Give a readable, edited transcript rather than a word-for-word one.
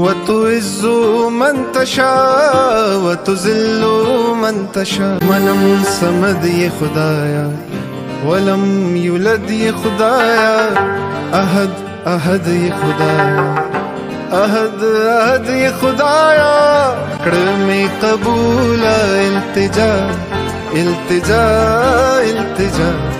وتعز من تشاء وتذل من تشاء. منم समद ये खुदाया वलम युलद ये खुदाया, अहद अहद ये खुदाया, अहद अहद ये खुदाया. में कबूल इल्तिजा इल्तिजा इल्तिजा.